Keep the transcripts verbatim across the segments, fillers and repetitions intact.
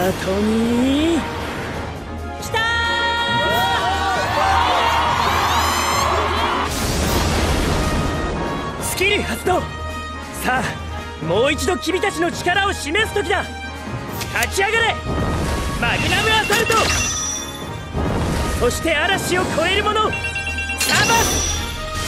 トに来たー！スキル発動。さあもう一度君たちの力を示す時だ。立ち上がれマグナムアサルト。そして嵐を超えるものサバス。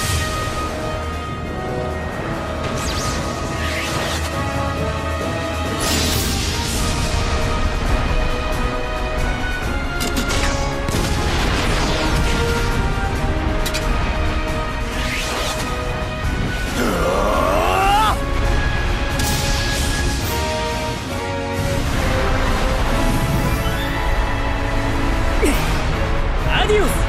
アディオス。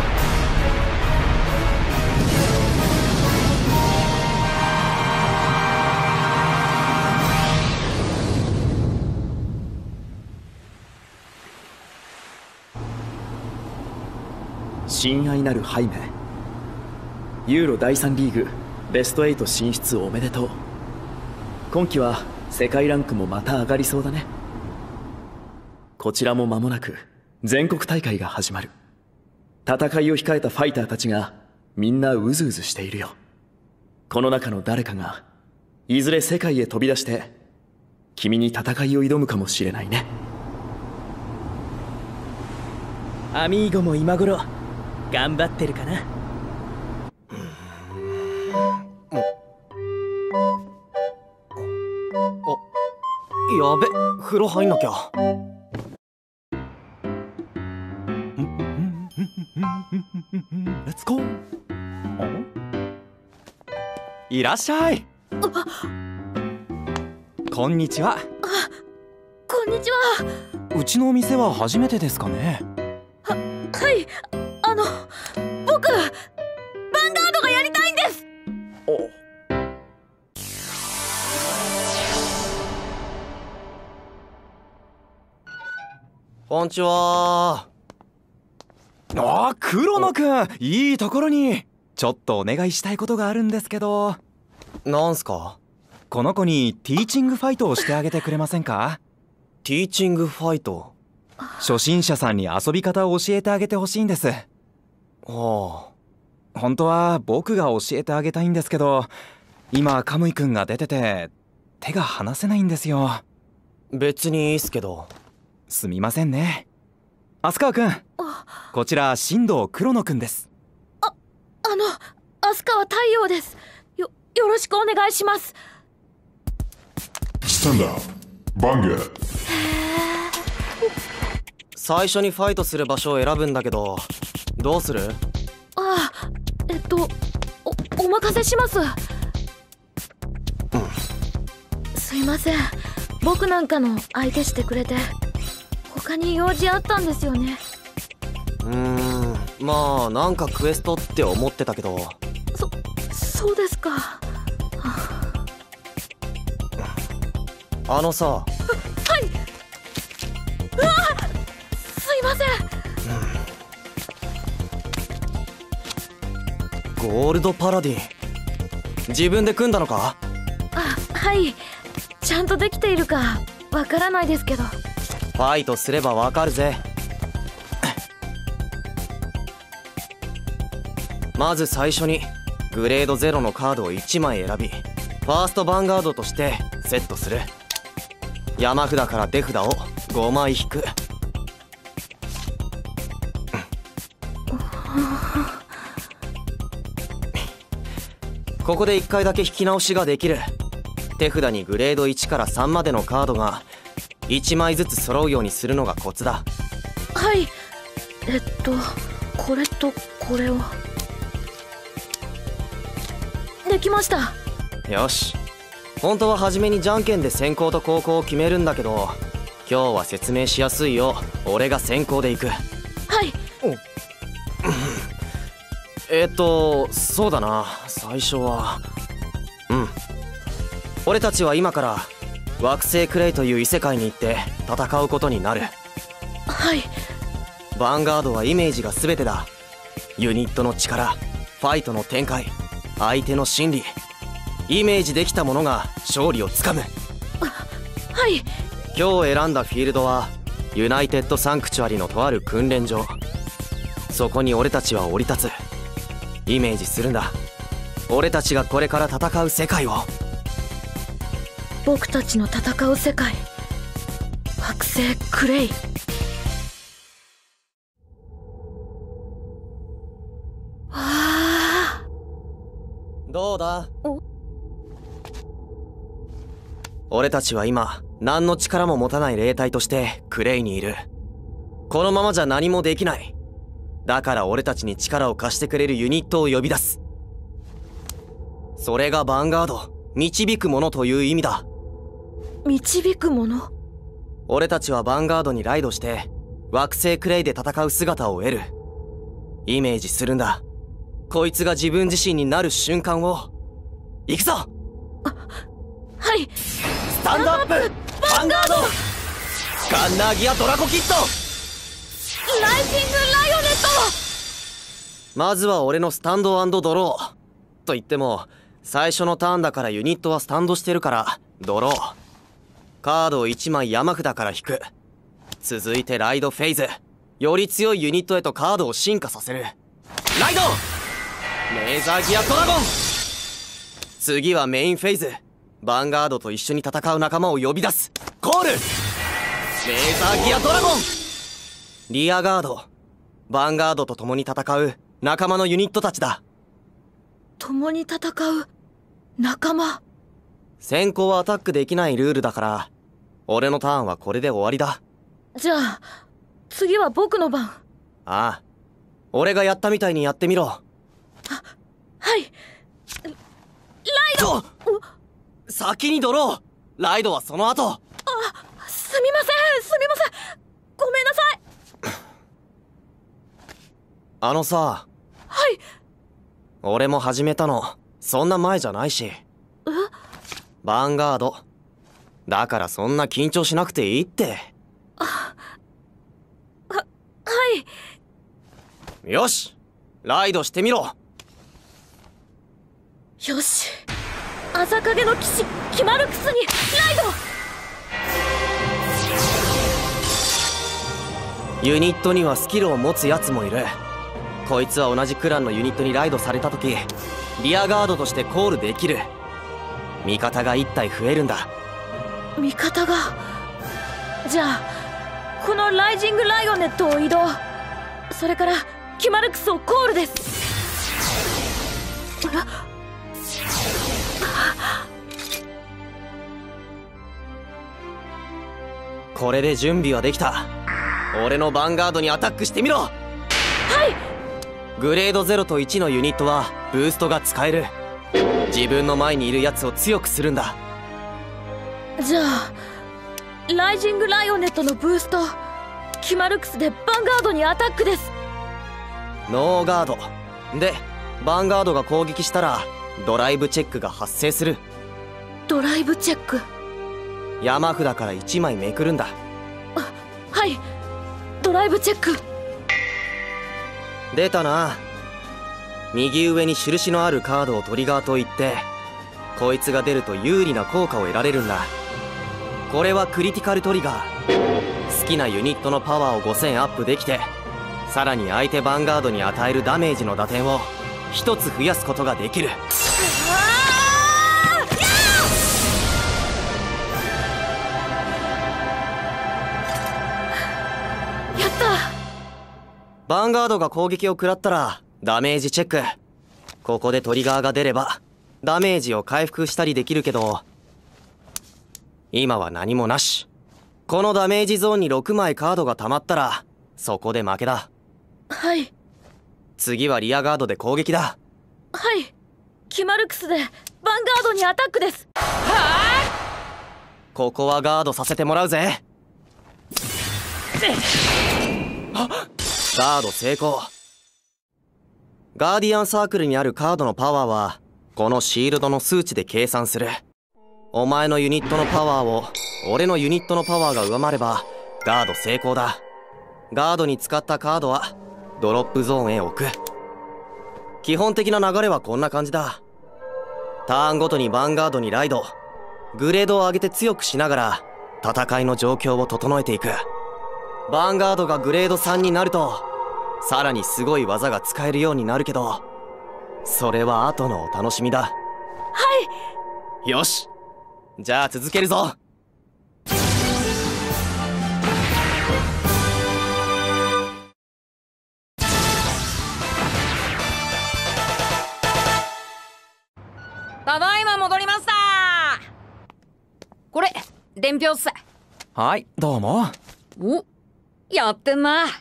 親愛なるハイメ、ユーロだいさんリーグベストはち進出おめでとう。今季は世界ランクもまた上がりそうだね。こちらも間もなく全国大会が始まる。戦いを控えたファイターたちがみんなうずうずしているよ。この中の誰かがいずれ世界へ飛び出して君に戦いを挑むかもしれないね。 アミーゴも今頃頑張ってるかな。 やべ、風呂入んなきゃ。レッツゴー。いらっしゃい。こんにちは。 あ、こんにちは。 うちのお店は初めてですかね。 は、はい。あの、僕ヴァンガードがやりたいんです。 お。こんにちは。ああ、黒野くん、いいところに。ちょっとお願いしたいことがあるんですけど。なんすか？この子にティーチングファイトをしてあげてくれませんか？ティーチングファイト？初心者さんに遊び方を教えてあげてほしいんです。はあ。本当は僕が教えてあげたいんですけど、今カムイくんが出てて手が離せないんですよ。別にいいっすけど。すみませんね。飛鳥くん、こちら新藤黒野くんです。 あ、あの飛鳥太陽です。よ、よろしくお願いします。 スタンダーバンガー。 最初にファイトする場所を選ぶんだけど、どうする？ ああ、えっとお、お任せします。うん、すいません、僕なんかの相手してくれて。他に用事あったんですよね。 うーん、まあなんかクエストって思ってたけど。 そ、そうですか。はあ、あのさ。 はい。うわ、すいません。ゴールドパラディン、自分で組んだのか？ あ、はい。ちゃんとできているかわからないですけど。 ファイトすればわかるぜ。まず最初にグレードゼロのカードをいちまい選び、ファーストヴァンガードとしてセットする。山札から出札をごまい引く。ここでいっかいだけ引き直しができる。手札にグレードいちからさんまでのカードがいちまいずつ揃うようにするのがコツだ。 はい。えっとこれとこれを。できました。 よし。本当は初めにじゃんけんで先行と後攻を決めるんだけど、今日は説明しやすいよう俺が先行でいく。 はい。 えっとそうだな、最初はうん俺たちは今から惑星クレイという異世界に行って戦うことになる。 はい。 ヴァンガードはイメージが全てだ。ユニットの力、ファイトの展開、相手の心理、イメージできたものが勝利をつかむ。 はい。 今日選んだフィールドはユナイテッドサンクチュアリのとある訓練場。そこに俺たちは降り立つ。イメージするんだ、俺たちがこれから戦う世界を。 僕たちの戦う世界、惑星クレイ。わあ、 どうだ？ お俺たちは今何の力も持たない霊体としてクレイにいる。このままじゃ何もできない。だから俺たちに力を貸してくれるユニットを呼び出す。それがヴァンガード、導く者という意味だ。 導くもの？ 俺たちはヴァンガードにライドして惑星クレイで戦う姿を得る。イメージするんだ、こいつが自分自身になる瞬間を。行くぞ。 はい。 スタンドアップヴァンガード、ガンナーギアドラゴキッド、 ライジングライオネット。 まずは俺のスタンド&ドローと言っても、最初のターンだからユニットはスタンドしてるからドロー。カードをいちまい山札から引く。続いてライドフェーズ、より強いユニットへとカードを進化させる。ライドレーザーギアドラゴン。次はメインフェーズ、ヴァンガードと一緒に戦う仲間を呼び出す。コールレーザーギアドラゴン。リアガード、ヴァンガードと共に戦う仲間のユニットたちだ。 共に戦う仲間。 先行はアタックできないルールだから、俺のターンはこれで終わりだ。 じゃあ次は僕の番。 ああ、俺がやったみたいにやってみろ。 はい。ライド。 先にドロー、ライドはその後。 あ、すみませんすみません、ごめんなさい。 あのさ。 はい。 俺も始めたのそんな前じゃないし。 え？ ヴァンガードだからそんな緊張しなくていいって。 あ、は、はい。 よし、ライドしてみろ。 よし、朝影の騎士キマルクスにライド。ユニットにはスキルを持つやつもいる。こいつは同じクランのユニットにライドされた時、リアガードとしてコールできる。味方がいち体増えるんだ。 味方が。じゃあこのライジングライオネットを移動、それからキマルクスをコールです。 これで準備はできた。俺のヴァンガードにアタックしてみろ。 はい。 グレードゼロといちのユニットはブーストが使える。自分の前にいるやつを強くするんだ。 じゃあライジングライオネットのブースト、キマルクスでヴァンガードにアタックです。 ノーガードでヴァンガードが攻撃したらドライブチェックが発生する。 ドライブチェック。 山札からいちまいめくるんだ。 あ、はい。ドライブチェック。 出たな。右上に印のあるカードをトリガーと言って、こいつが出ると有利な効果を得られるんだ。これはクリティカルトリガー。好きなユニットのパワーをごせんアップできて、さらに相手ヴァンガードに与えるダメージの打点をひとつ増やすことができる。 やった。 ヴァンガードが攻撃を食らったらダメージチェック。ここでトリガーが出ればダメージを回復したりできるけど、今は何もなし。このダメージゾーンにろくまいカードが溜まったらそこで負けだ。 はい。 次はリアガードで攻撃だ。 はい。キマルクスでヴァンガードにアタックです。はあ。 ここはガードさせてもらうぜ。ガード成功。ガーディアンサークルにあるカードのパワーはこのシールドの数値で計算する。お前のユニットのパワーを俺のユニットのパワーが上回ればガード成功だ。ガードに使ったカードはドロップゾーンへ置く。基本的な流れはこんな感じだ。ターンごとにヴァンガードにライド、グレードを上げて強くしながら戦いの状況を整えていく。 ヴァンガードがグレードさんになるとさらにすごい技が使えるようになるけど、それは後のお楽しみだ。 はい。 よし、じゃあ続けるぞ。 ただいま戻りました。これ伝票っす。 はい、どうも。 お、やってんな。ん？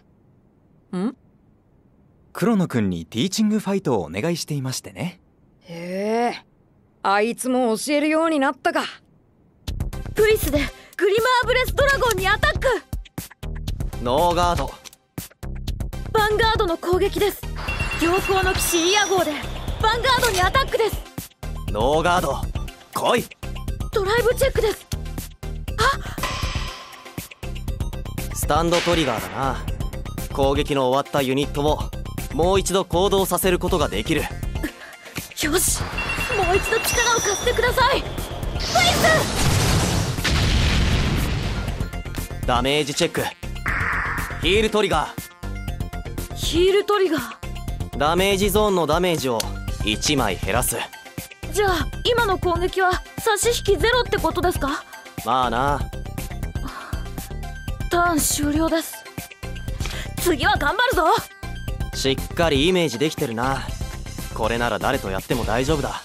黒野くんにティーチングファイトをお願いしていましてね。 へえ、あいつも教えるようになったか。 プリスでグリマーブレスドラゴンにアタック。 ノーガード。 ヴァンガードの攻撃です。陽光の騎士イヤゴーでヴァンガードにアタックです。 ノーガード、来い。 ドライブチェックです。 スタンドトリガーだな。攻撃の終わったユニットをもう一度行動させることができる。 よし、もう一度力を貸してください。プリスダメージチェック。ヒールトリガー。ヒールトリガー。ダメージゾーンのダメージをいちまい減らす。 じゃあ今の攻撃は差し引きゼロってことですか？ まあな。 ターン終了です。次は頑張るぞ。 しっかりイメージできてるな。これなら誰とやっても大丈夫だ。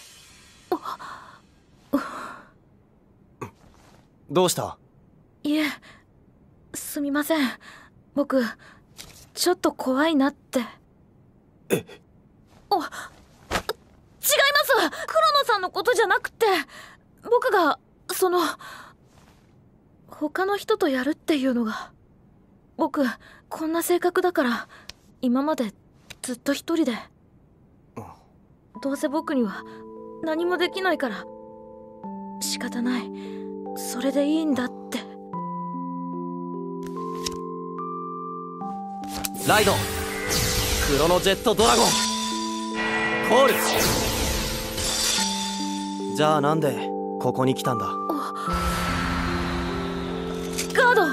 どうした？ いえ、すみません。僕ちょっと怖いなって。 え？ お、違います。黒野さんのことじゃなくて、僕がその他の人とやるっていうのが。僕こんな性格だから今までずっと一人で。どうせ僕には何もできないから仕方ない、それでいいんだって。 ライド、クロノジェットドラゴン、コール。じゃあなんでここに来たんだ？ ガード。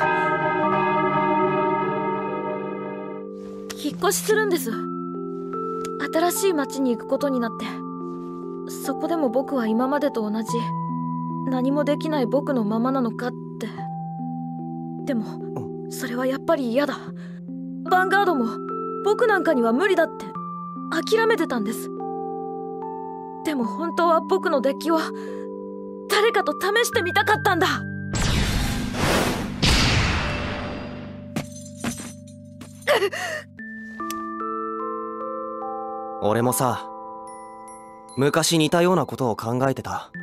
引っ越しするんです。新しい町に行くことになって。そこでも僕は今までと同じ何もできない僕のままなのかって。でもそれはやっぱり嫌だ。ヴァンガードも僕なんかには無理だって諦めてたんです。でも本当は僕のデッキを誰かと試してみたかったんだ。 俺もさ、昔似たようなことを考えてた。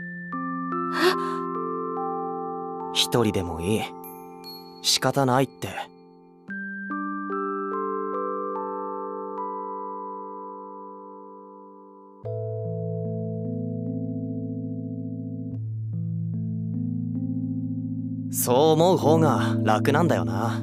一人でもいい、仕方ないって。そう思う方が楽なんだよな。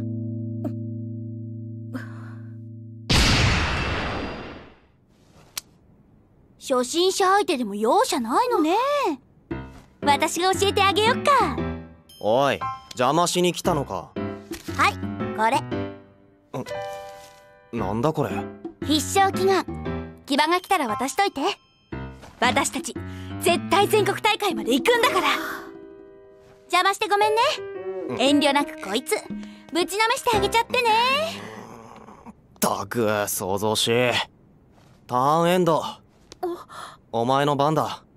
初心者相手でも容赦ないのね。私が教えてあげよっか。 おい、邪魔しに来たのか？ はい、これ。 ん、なんだこれ？ 必勝祈願。騎馬が来たら渡しといて。私たち絶対全国大会まで行くんだから。邪魔してごめんね。遠慮なくこいつぶちのめしてあげちゃってね。 ったく想像し。ターンエンド。お前の番だ。 はい、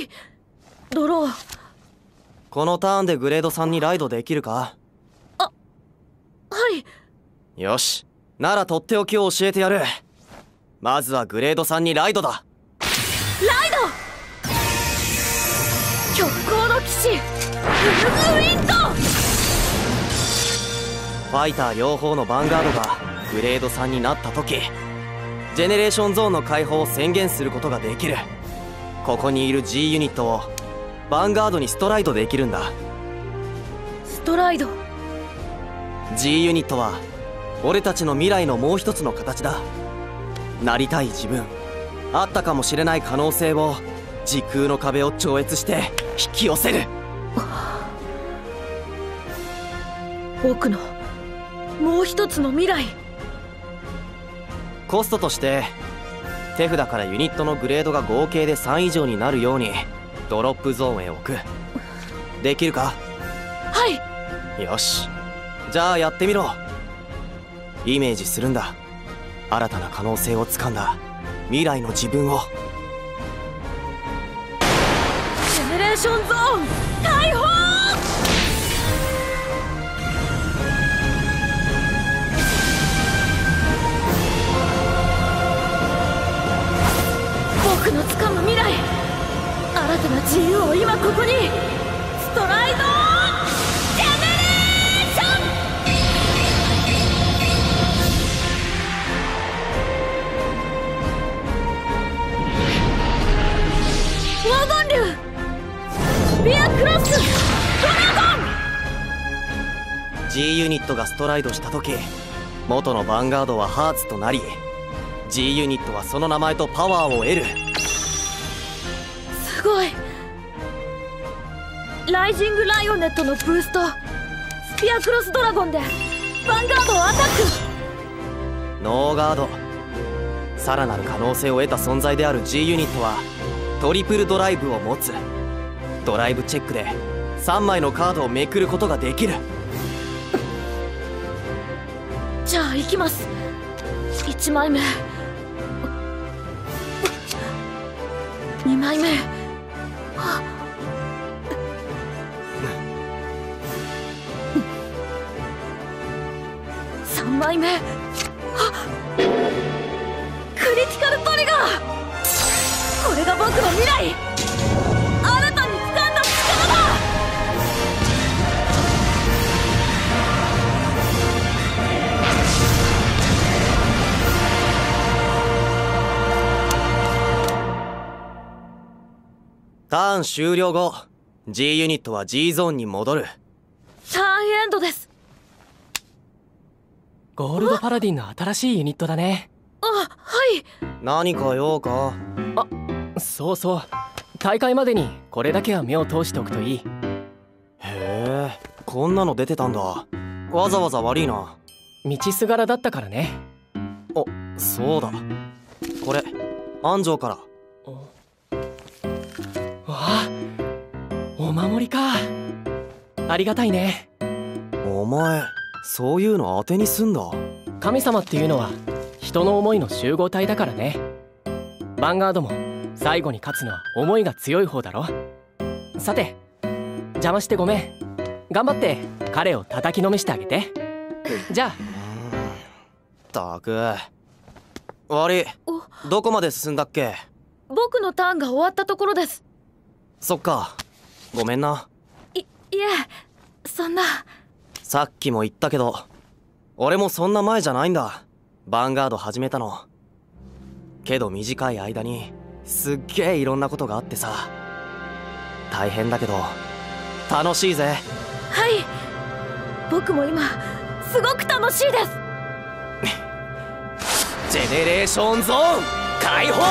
ドロー。 このターンでグレードさんにライドできるか？ あ、はい。 よし、ならとっておきを教えてやる。まずはグレードさんにライドだ。 ライド。極光の騎士フルグウィンド。 ファイター両方のヴァンガードがグレードさんになった時、ジェネレーションゾーンの解放を宣言することができる。ここにいる G ユニットをヴァンガードにストライドできるんだ。 ストライド。 G ユニットは俺たちの未来のもう一つの形だ。なりたい自分、あったかもしれない可能性を時空の壁を超越して引き寄せる。 僕のもう一つの未来。 コストとして手札からユニットのグレードが合計でさん以上になるようにドロップゾーンへ置く。できるか？ はい。 よし、じゃあやってみろ。イメージするんだ。新たな可能性をつかんだ未来の自分を。 ジェネレーションゾーン解放。僕の掴む未来、新たな自由を今ここに。ストライドジェネレーション。黄金竜スピアクロスドラゴン。 G ユニットがストライドした時、元のヴァンガードはハーツとなり、 G ユニットはその名前とパワーを得る。 すごい。ライジングライオネットのブースト、スピアクロスドラゴンでヴァンガードをアタック。 ノーガード。さらなる可能性を得た存在である G ユニットはトリプルドライブを持つ。ドライブチェックでさんまいのカードをめくることができる。 じゃあ行きます。いちまいめ、にまいめ、さんまいめ。クリティカルトリガー。これが僕の未来、新たに掴んだ力だ。 ターン終了後、 G ユニットは G ゾーンに戻る。 ターンエンドです。 ゴールドパラディンの新しいユニットだね。 あ、はい。 何か用か？ あ、そうそう、大会までにこれだけは目を通しておくといい。 へえ、こんなの出てたんだ。わざわざ悪いな。 道すがらだったからね。 あ、そうだ、これ安城から。 わあ、お守りか。ありがたいね。 お前そういうの当てにすんだ。 神様っていうのは人の思いの集合体だからね。ヴァンガードも最後に勝つのは思いが強い方だろ。さて、邪魔してごめん。頑張って彼を叩きのめしてあげて。じゃあ。 ったく悪い。どこまで進んだっけ？ 僕のターンが終わったところです。 そっか、ごめんな。 い、いえ、そんな。 さっきも言ったけど、俺もそんな前じゃないんだ、ヴァンガード始めたの。けど短い間にすっげえいろんなことがあってさ。大変だけど楽しいぜ。 はい、僕も今すごく楽しいです。 ジェネレーションゾーン解放。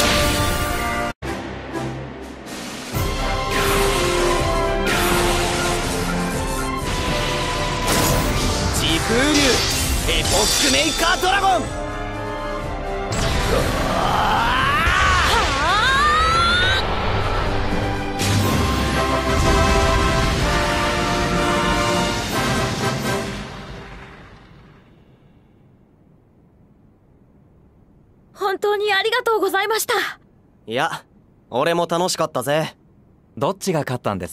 時空竜エポックメーカードラゴン。 本当にありがとうございました。 いや、俺も楽しかったぜ。 どっちが勝ったんです？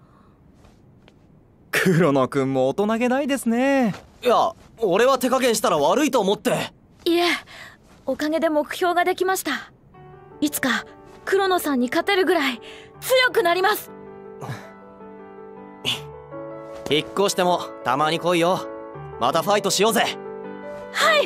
黒野くんも大人げないですね。 いや、俺は手加減したら悪いと思って。 いえ、おかげで目標ができました。いつか黒野さんに勝てるぐらい強くなります。 引っ越してもたまに来いよ。またファイトしようぜ。 はい。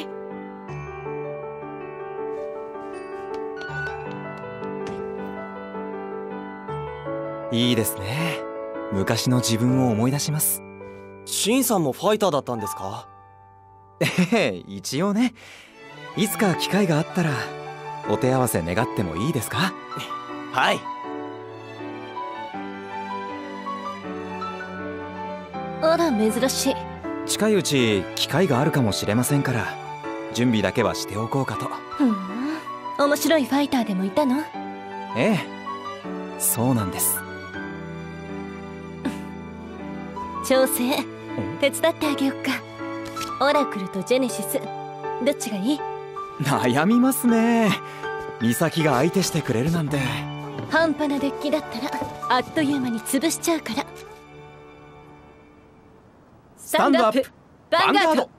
いいですね。昔の自分を思い出します。 シンさんもファイターだったんですか？ ええ、一応ね。いつか機会があったらお手合わせ願ってもいいですか？ はい。 あら珍しい。 近いうち機会があるかもしれませんから準備だけはしておこうかと。 ふん、面白いファイターでもいたの？ ええ、そうなんです。 調整手伝ってあげよっか。オラクルとジェネシスどっちがいい？ 悩みますね。ミサキが相手してくれるなんて。 半端なデッキだったらあっという間に潰しちゃうから。 スタンドアップヴァンガード。